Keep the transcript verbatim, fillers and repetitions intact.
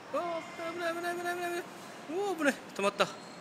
おー、危ない危ない危ない危ない危ない。おお、危ない。止まった。